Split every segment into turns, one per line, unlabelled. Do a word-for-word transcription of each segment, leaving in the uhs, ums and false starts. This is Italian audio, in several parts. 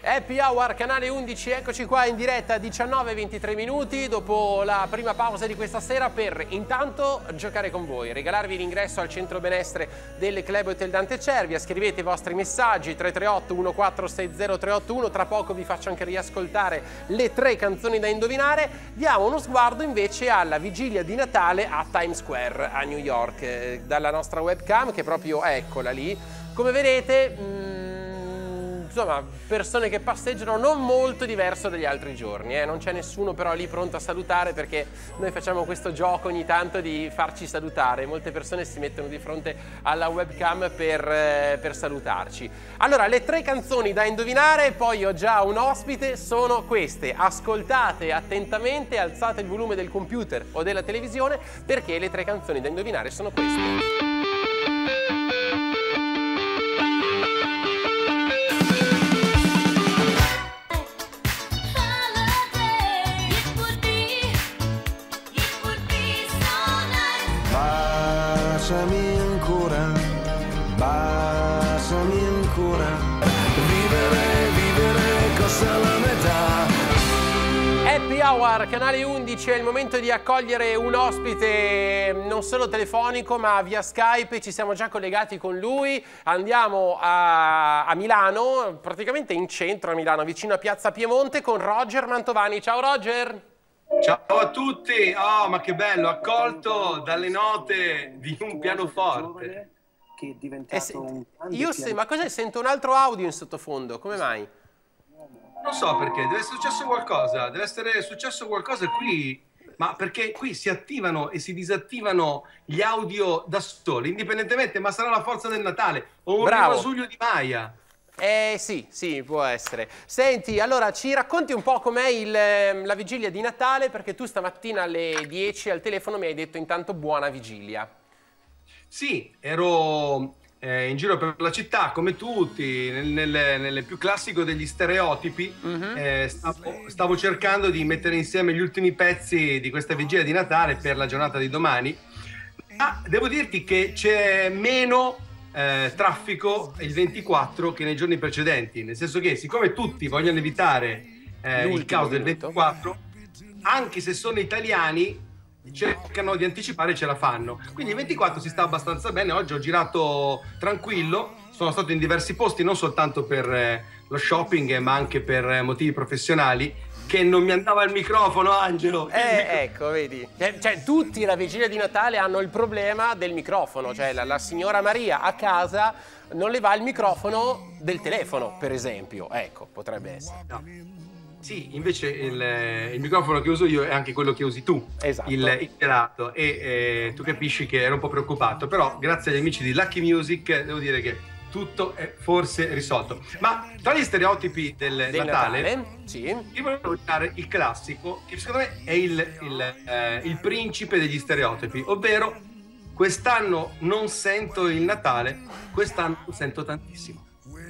Happy Hour, canale undici, eccoci qua in diretta a diciannove e ventitré minuti dopo la prima pausa di questa sera per intanto giocare con voi, regalarvi l'ingresso al centro benessere del Club Hotel Dante Cervia. Scrivete i vostri messaggi tre tre otto uno quattro sei zero tre otto uno, tra poco vi faccio anche riascoltare le tre canzoni da indovinare. Diamo uno sguardo invece alla vigilia di Natale a Times Square a New York, eh, dalla nostra webcam che proprio eccola lì. Come vedete, mh, insomma, persone che passeggiano non molto diverso dagli altri giorni, eh? Non c'è nessuno però lì pronto a salutare, perché noi facciamo questo gioco ogni tanto di farci salutare. Molte persone si mettono di fronte alla webcam per, eh, per salutarci. Allora, le tre canzoni da indovinare, poi ho già un ospite, sono queste. Ascoltate attentamente, alzate il volume del computer o della televisione, perché le tre canzoni da indovinare sono queste.
Baciami ancora, baciami ancora, vivere, vivere costa la metà.
Happy Hour, canale undici, è il momento di accogliere un ospite non solo telefonico ma via Skype. Ci siamo già collegati con lui, andiamo a, a Milano, praticamente in centro a Milano, vicino a Piazza Piemonte, con Roger Mantovani. Ciao Roger!
Ciao a tutti! Oh, ma che bello, accolto dalle note di un pianoforte.
Che è diventato
eh, se,
un
io se, ma cos'è? Sento un altro audio in sottofondo, come mai?
Non so perché, deve essere successo qualcosa, deve essere successo qualcosa qui, ma perché qui si attivano e si disattivano gli audio da soli, indipendentemente, ma sarà la forza del Natale, o un rasuglio di Maya.
Eh sì, sì, può essere. Senti, allora ci racconti un po' com'è la vigilia di Natale, perché tu stamattina alle dieci al telefono mi hai detto intanto buona vigilia.
Sì, ero eh, in giro per la città come tutti, nel, nel, nel più classico degli stereotipi. Mm-hmm. eh, stavo, stavo cercando di mettere insieme gli ultimi pezzi di questa vigilia di Natale per la giornata di domani. Ma devo dirti che c'è meno Eh, traffico il ventiquattro che nei giorni precedenti, nel senso che siccome tutti vogliono evitare eh, il caos del ventiquattro, anche se sono italiani cercano di anticipare e ce la fanno, quindi il ventiquattro si sta abbastanza bene. Oggi ho girato tranquillo, sono stato in diversi posti non soltanto per eh, lo shopping ma anche per eh, motivi professionali. Che non mi andava il microfono, Angelo.
Eh,
micro...
ecco, vedi. Cioè, cioè, tutti la vigilia di Natale hanno il problema del microfono. Cioè, la, la signora Maria a casa non le va il microfono del telefono, per esempio. Ecco, potrebbe essere.
No. Sì, invece il, il microfono che uso io è anche quello che usi tu. Esatto. Il, il gelato. E eh, tu capisci che ero un po' preoccupato. Però, grazie agli amici di Lucky Music, devo dire che tutto è forse risolto. Ma tra gli stereotipi del, del Natale, Natale sì. Io volevo dare il classico, che secondo me è il, il, eh, il principe degli stereotipi, ovvero quest'anno non sento il Natale, quest'anno lo sento tantissimo.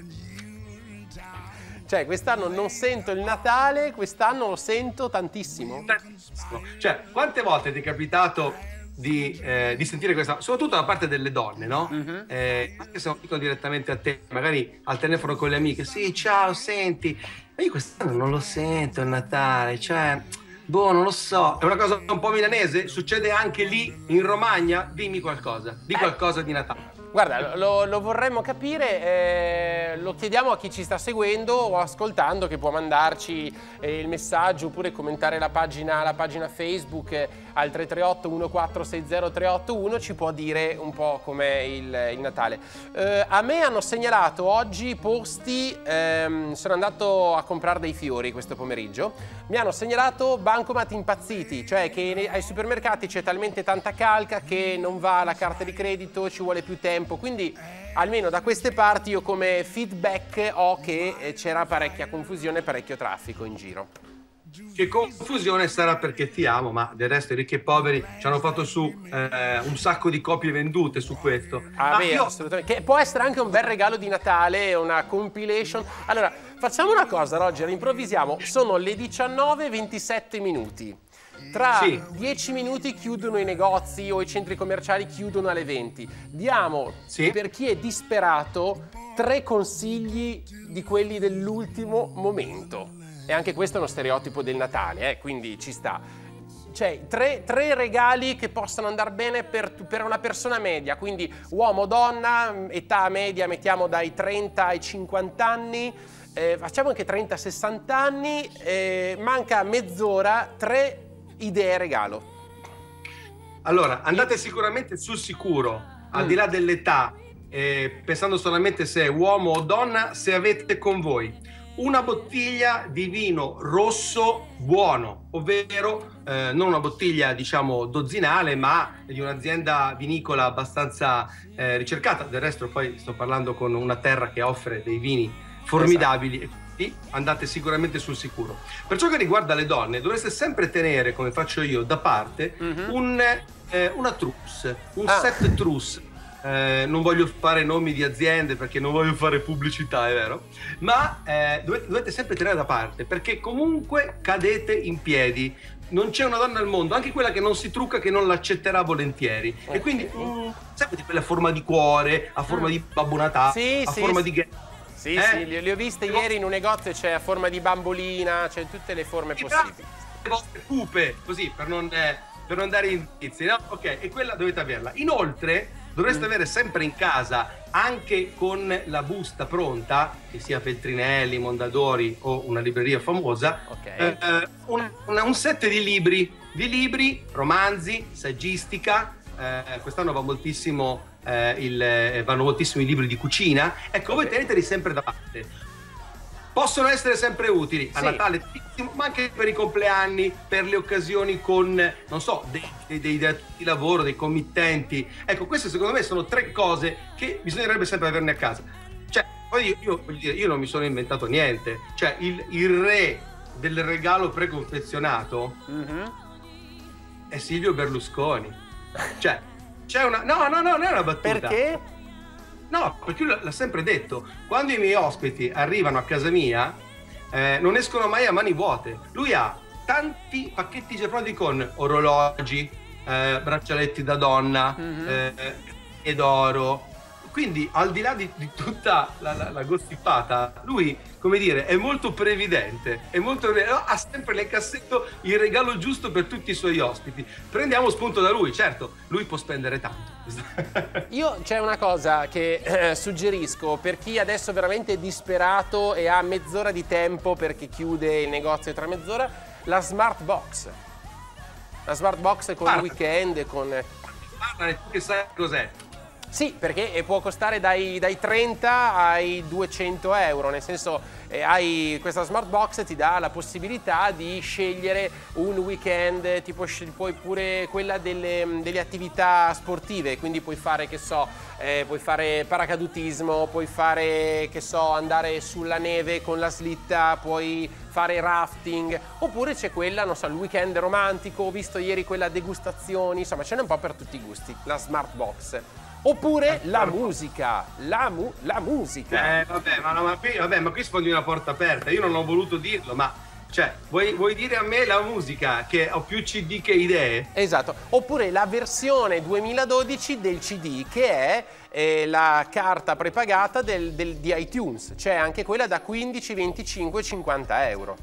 Cioè, quest'anno non sento il Natale, quest'anno lo sento tantissimo.
Tantissimo. Cioè, quante volte ti è capitato Di, eh, di sentire questa, soprattutto da parte delle donne, no? Uh-huh. eh, anche se non dicono direttamente a te, magari al telefono con le amiche, sì, ciao, senti, ma io quest'anno non lo sento il Natale, cioè, boh, non lo so, è una cosa un po' milanese, succede anche lì in Romagna? Dimmi qualcosa, di qualcosa di Natale.
Guarda, lo, lo vorremmo capire, eh, lo chiediamo a chi ci sta seguendo o ascoltando, che può mandarci eh, il messaggio oppure commentare la pagina, la pagina Facebook eh, al tre tre otto uno quattro sei zero tre otto uno, ci può dire un po' com'è il, il Natale. Eh, a me hanno segnalato oggi posti, ehm, sono andato a comprare dei fiori questo pomeriggio, mi hanno segnalato bancomat impazziti, cioè che ai supermercati c'è talmente tanta calca che non va la carta di credito, ci vuole più tempo. Quindi almeno da queste parti io come feedback ho che c'era parecchia confusione, parecchio traffico in giro.
Che confusione sarà perché ti amo, ma del resto i ricchi e poveri ci hanno fatto su eh, un sacco di copie vendute su questo.
Ah, beh, io... assolutamente. Che può essere anche un bel regalo di Natale, una compilation. Allora, facciamo una cosa, Roger, improvvisiamo. Sono le diciannove e ventisette minuti. Tra
Sì.
dieci minuti chiudono i negozi o i centri commerciali chiudono alle venti. Diamo,
Sì.
per chi è disperato, tre consigli di quelli dell'ultimo momento. E anche questo è uno stereotipo del Natale, eh, quindi ci sta. Cioè, tre, tre regali che possono andare bene per, per una persona media, quindi uomo, donna, età media mettiamo dai trenta ai cinquanta anni, eh, facciamo anche trenta sessanta anni, eh, manca mezz'ora, tre idee regalo.
Allora, andate sicuramente sul sicuro, al di là dell'età, eh, pensando solamente se è uomo o donna, se avete con voi una bottiglia di vino rosso buono, ovvero eh, non una bottiglia diciamo dozzinale, ma di un'azienda vinicola abbastanza eh, ricercata. Del resto poi sto parlando con una terra che offre dei vini formidabili. Esatto. E andate sicuramente sul sicuro. Per ciò che riguarda le donne, dovreste sempre tenere, come faccio io, da parte mm-hmm. un, eh, una trousse, un ah. set trousse. Eh, non voglio fare nomi di aziende perché non voglio fare pubblicità, è vero, ma eh, dovete, dovete sempre tenere da parte, perché comunque cadete in piedi. Non c'è una donna al mondo, anche quella che non si trucca, che non l'accetterà volentieri. Okay. E quindi mm, sapete quella forma di cuore, a forma mm. di Babbo Natale,
sì,
a
sì,
forma
sì.
di ghe-
sì,
eh?
sì, le ho viste le ieri in un negozio, c'è a forma di bambolina, c'è tutte le forme
sì,
possibili.
Le vostre cupe, così, per non, eh, per non dare indizi, no? Ok, e quella dovete averla. Inoltre dovreste avere sempre in casa, anche con la busta pronta, che sia Feltrinelli, Mondadori o una libreria famosa, okay. eh, un, una, un set di libri, di libri, romanzi, saggistica. Eh, quest'anno va moltissimo, eh, il, eh, vanno moltissimi libri di cucina. Ecco, okay. Voi teneteli sempre da parte. Possono essere sempre utili a sì. Natale, ma anche per i compleanni, per le occasioni con, non so, dei, dei, dei dati di lavoro, dei committenti. Ecco, queste secondo me sono tre cose che bisognerebbe sempre averne a casa. Cioè, poi io, io, voglio dire, io non mi sono inventato niente. Cioè, il, il re del regalo preconfezionato mm-hmm. è Silvio Berlusconi. Cioè, c'è una... No, no, no, non è una battuta.
Perché?
No, perché lui l'ha sempre detto, quando i miei ospiti arrivano a casa mia eh, non escono mai a mani vuote. Lui ha tanti pacchetti già pronti con orologi, eh, braccialetti da donna, mm-hmm. eh, ed oro. Quindi al di là di, di tutta la, la, la gossipata, lui, come dire, è molto previdente, è molto, ha sempre nel cassetto il regalo giusto per tutti i suoi ospiti. Prendiamo spunto da lui, certo, lui può spendere tanto.
Io c'è una cosa che eh, suggerisco per chi adesso è veramente disperato e ha mezz'ora di tempo perché chiude il negozio tra mezz'ora, la Smart Box. La Smart Box con il weekend, con...
Guarda, tu che sai cos'è?
Sì, perché può costare dai, dai trenta ai duecento euro, nel senso eh, hai questa smart box, ti dà la possibilità di scegliere un weekend, tipo puoi pure quella delle, delle attività sportive, quindi puoi fare, che so, eh, puoi fare paracadutismo, puoi fare, che so, andare sulla neve con la slitta, puoi fare rafting, oppure c'è quella, non so, il weekend romantico, ho visto ieri quella degustazioni, insomma ce n'è un po' per tutti i gusti, la smart box. Oppure la musica, la, mu la musica.
Eh, vabbè, ma, no, ma, qui, vabbè, ma qui sfondi una porta aperta. Io non ho voluto dirlo, ma cioè, vuoi, vuoi dire a me la musica che ho più C D che idee?
Esatto. Oppure la versione duemiladodici del C D, che è eh, la carta prepagata del, del, di iTunes. C'è anche quella da quindici, venticinque, cinquanta euro.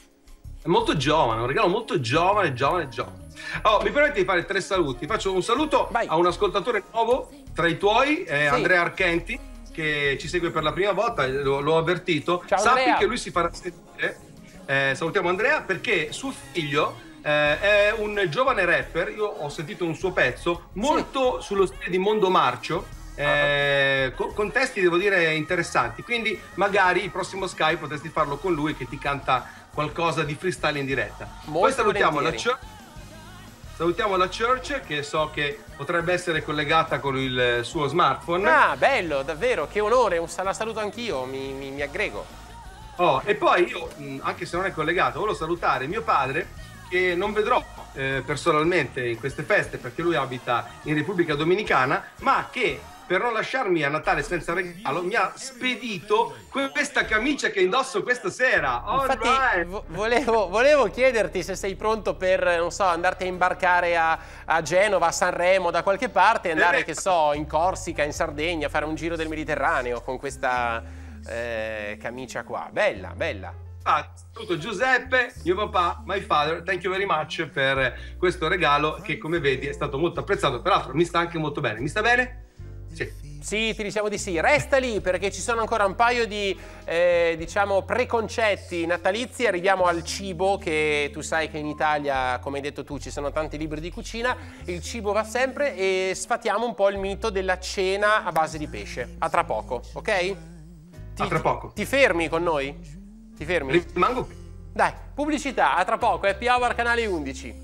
È molto giovane, un regalo molto giovane, giovane, giovane. Oh, mi permetti di fare tre saluti. Faccio un saluto Vai. a un ascoltatore nuovo tra i tuoi, eh, sì. Andrea Archenti, che ci segue per la prima volta, l'ho avvertito.
Ciao,
Sappi
Andrea.
che lui si farà sentire. Eh, salutiamo Andrea perché suo figlio eh, è un giovane rapper. Io ho sentito un suo pezzo molto sì. sullo stile di Mondo Marcio. Eh, con, con testi devo dire interessanti, quindi magari il prossimo Skype potresti farlo con lui che ti canta qualcosa di freestyle in diretta.
Molto
Poi salutiamo la,
Church,
salutiamo la Church che so che potrebbe essere collegata con il suo smartphone.
Ah, bello, davvero, che onore, un, la saluto anch'io, mi, mi, mi aggrego.
Oh, e poi io, anche se non è collegato, volevo salutare mio padre, che non vedrò eh, personalmente in queste feste perché lui abita in Repubblica Dominicana, ma che per non lasciarmi a Natale senza regalo, mi ha spedito questa camicia che indosso questa sera. All
Infatti
right.
vo volevo, volevo chiederti se sei pronto per, non so, andarti a imbarcare a, a Genova, a Sanremo, da qualche parte, e andare,
Eh,
che so, in Corsica, in Sardegna, fare un giro del Mediterraneo con questa eh, camicia qua. Bella, bella.
Ah, saluto Giuseppe, mio papà, my father, thank you very much per questo regalo che, come vedi, è stato molto apprezzato. Peraltro mi sta anche molto bene. Mi sta bene? Sì.
Sì, ti diciamo di sì. Resta lì perché ci sono ancora un paio di, eh, diciamo, preconcetti natalizi. Arriviamo al cibo, che tu sai che in Italia, come hai detto tu, ci sono tanti libri di cucina. Il cibo va sempre, e sfatiamo un po' il mito della cena a base di pesce. A tra poco, ok? Ti,
A tra poco.
Ti fermi con noi? Ti fermi?
Rimango qui.
Dai, pubblicità, a tra poco, Happy Hour canale undici.